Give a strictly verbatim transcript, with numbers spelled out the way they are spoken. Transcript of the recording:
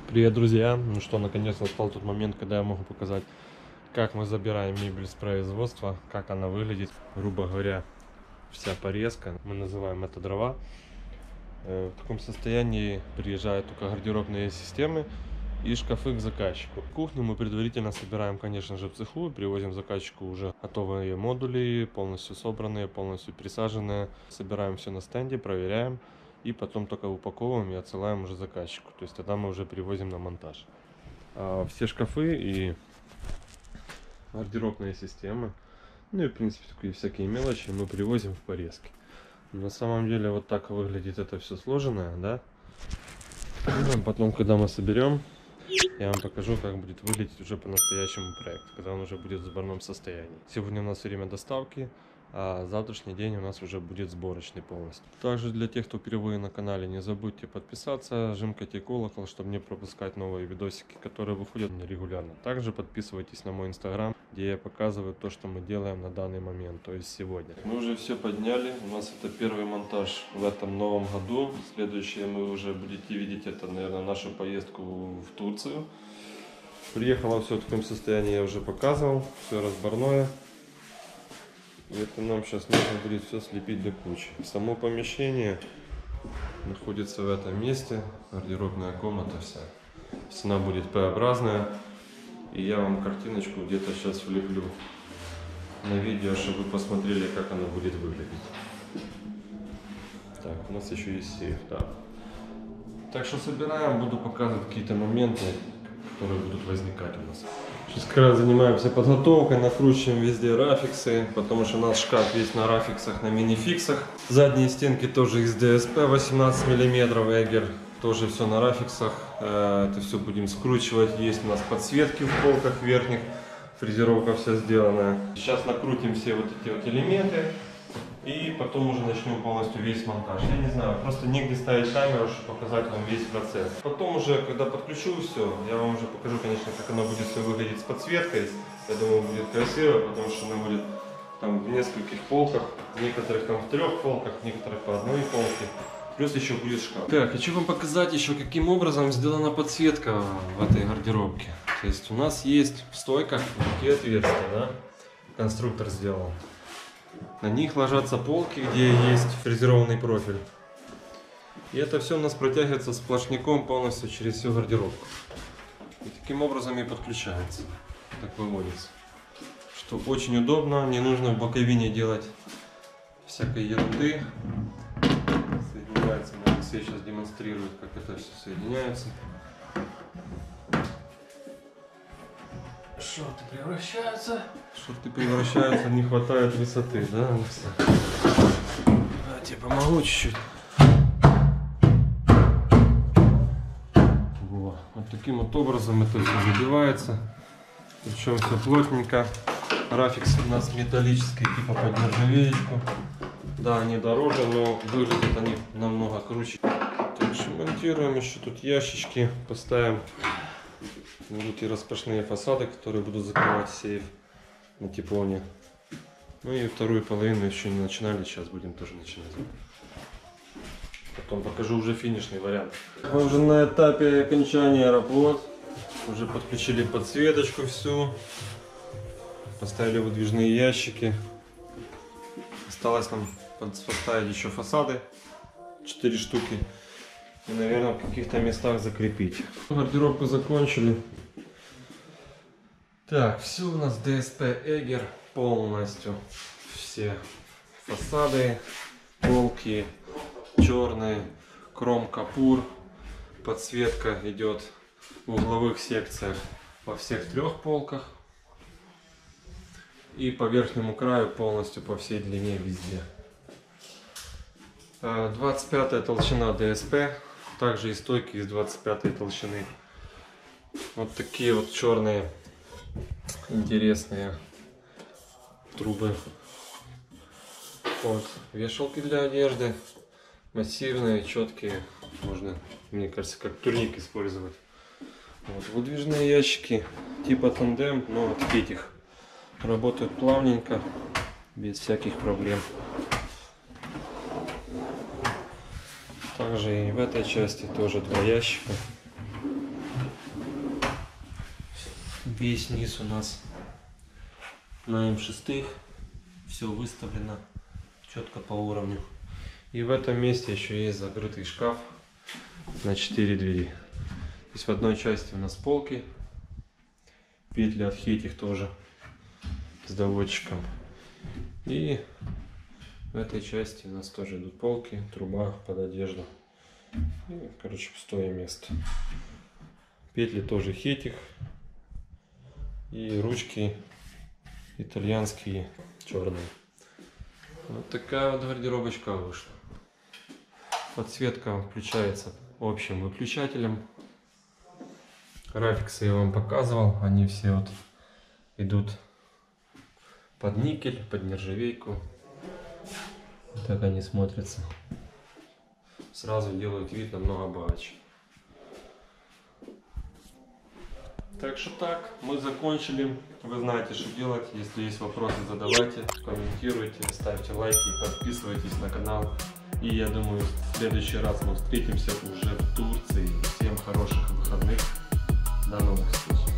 Привет, друзья! Ну что, наконец настал тот момент, когда я могу показать, как мы забираем мебель с производства, как она выглядит. Грубо говоря, вся порезка, мы называем это дрова. В таком состоянии приезжают только гардеробные системы и шкафы к заказчику. Кухню мы предварительно собираем, конечно же, в цеху, привозим заказчику уже готовые модули, полностью собранные, полностью присаженные. Собираем все на стенде, проверяем. И потом только упаковываем и отсылаем уже заказчику. То есть тогда мы уже привозим на монтаж. А все шкафы и гардеробные системы, ну и в принципе такие всякие мелочи мы привозим в порезке. На самом деле вот так выглядит это все сложенное, да. Потом, когда мы соберем, я вам покажу, как будет выглядеть уже по-настоящему проект, когда он уже будет в сборном состоянии. Сегодня у нас время доставки, а завтрашний день у нас уже будет сборочный полностью. Также для тех, кто впервые на канале, не забудьте подписаться, жимкайте колокол, чтобы не пропускать новые видосики, которые выходят регулярно. Также подписывайтесь на мой инстаграм, где я показываю то, что мы делаем на данный момент, то есть сегодня. Мы уже все подняли, у нас это первый монтаж в этом новом году. Следующее мы уже будете видеть, это, наверное, нашу поездку в Турцию. Приехало все в таком состоянии, я уже показывал, все разборное. И это нам сейчас нужно будет все слепить до кучи. Само помещение находится в этом месте, гардеробная комната вся. Стена будет П-образная. И я вам картиночку где-то сейчас влеплю на видео, чтобы вы посмотрели, как она будет выглядеть. Так, у нас еще есть сейф, да. Так что собираем, буду показывать какие-то моменты, которые будут возникать у нас. Сейчас как раз занимаемся подготовкой, накручиваем везде рафиксы, потому что у нас шкаф весь на рафиксах, на мини-фиксах. Задние стенки тоже из ДСП восемнадцать миллиметров, Эгер, тоже все на рафиксах. Это все будем скручивать. Есть у нас подсветки в полках верхних, фрезеровка вся сделанная. Сейчас накрутим все вот эти вот элементы. И потом уже начнем полностью весь монтаж. Я не знаю, просто негде ставить камеру, чтобы показать вам весь процесс. Потом уже, когда подключу все, я вам уже покажу, конечно, как оно будет все выглядеть с подсветкой. Я думаю, будет красиво, потому что оно будет там в нескольких полках, в некоторых там в трех полках, в некоторых по одной полке. Плюс еще будет шкаф. Так, хочу вам показать еще, каким образом сделана подсветка в этой гардеробке. То есть у нас есть в стойках такие отверстия, да? Конструктор сделал. На них ложатся полки, где есть фрезерованный профиль. И это все у нас протягивается сплошняком полностью через всю гардеробку. И таким образом и подключается. Так выводится. Что очень удобно, не нужно в боковине делать всякой ерунды. Соединяется, Алексей сейчас демонстрирует, как это все соединяется. Шорты превращаются. Шорты превращаются, не хватает высоты, да? Давайте помогу чуть-чуть. Вот. Вот таким вот образом это все забивается. Причем все плотненько. Рафиксы у нас металлические, типа под нержавеечку. Да, они дороже, но выглядят они намного круче. Так что монтируем еще тут ящички, поставим. Будут и распашные фасады, которые будут закрывать сейф на тефлоне. Ну и вторую половину еще не начинали, сейчас будем тоже начинать. Потом покажу уже финишный вариант. Мы уже на этапе окончания работ. Уже подключили подсветочку всю. Поставили выдвижные ящики. Осталось нам поставить еще фасады. четыре штуки. И, наверное, в каких-то местах закрепить. Гардеробку закончили. Так, все у нас ДСП Эгер полностью. Все фасады, полки черные, кром капур. Подсветка идет в угловых секциях во всех трех полках. И по верхнему краю полностью по всей длине везде. двадцать пятая толщина ДСП. Также и стойки из двадцать пятой толщины. Вот такие вот черные интересные трубы. Вот вешалки для одежды. Массивные, четкие. Можно, мне кажется, как турник использовать. Вот выдвижные ящики типа тандем, но от этих работают плавненько, без всяких проблем. Также и в этой части тоже два ящика. Весь низ у нас на эм шесть. Все выставлено четко по уровню. И в этом месте еще есть закрытый шкаф на четыре двери. То есть в одной части у нас полки, петли от Хетих тоже с доводчиком. И в этой части у нас тоже идут полки, труба под одежду. И, короче, пустое место. Петли тоже Хетих. И ручки итальянские, черные. Вот такая вот гардеробочка вышла. Подсветка включается общим выключателем. Графиксы я вам показывал. Они все вот идут под никель, под нержавейку. Так они смотрятся. Сразу делают вид намного богаче. Так что так, мы закончили. Вы знаете, что делать. Если есть вопросы, задавайте, комментируйте, ставьте лайки, подписывайтесь на канал. И я думаю, в следующий раз мы встретимся уже в Турции. Всем хороших выходных. До новых встреч.